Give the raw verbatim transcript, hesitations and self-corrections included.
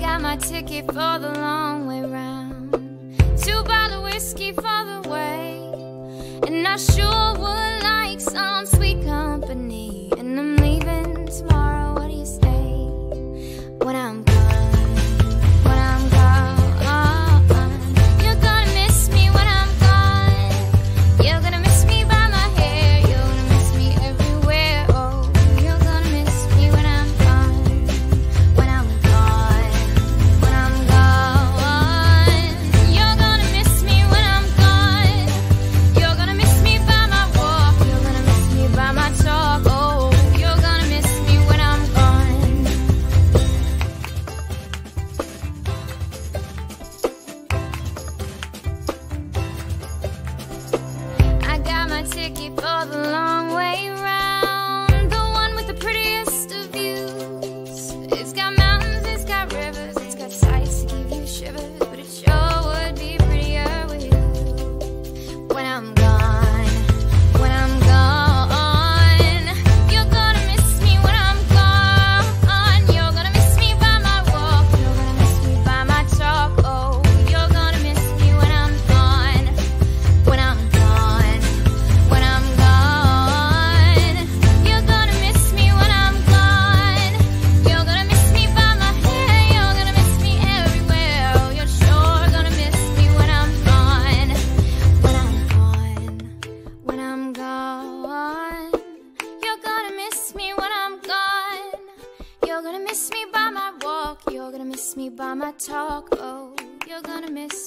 got my ticket for the long way round, two bottle whiskey for the way, and I sure would like some sweet company. And I'm leaving tomorrow, what do you say? When I'm gone, when I'm gone, you're gonna miss me when I'm gone. You're gonna miss me by my hair, you're gonna miss me everywhere. Oh, you're gonna miss me when I'm gone, when I'm gone, when I'm gone. You're gonna miss me when I'm gone. You're gonna miss me by my walk, you're gonna miss me by my talk. Oh, you're gonna miss me when I'm gone. I got my ticket for the long way round, the one with the prettiest of views. It's got mountains, it's got rivers, it's got sights to give you shivers, but it sure would be prettier with you. When I'm gone, when I'm gone, you're gonna miss me when I'm gone. You're gonna miss me by my walk, you're gonna miss me by my talk. Oh, you're gonna miss me when I'm gone, when I'm gone, when I'm gone. You're gonna miss me when I'm gone. You're gonna miss me by my hair, you're gonna miss me everywhere. Oh, you're sure gonna miss me when I'm gone, when I'm gone, when I'm gone. You're gonna miss me when I'm gone. You're gonna miss me by my walk, you're gonna miss me by my talk. Oh, you're gonna miss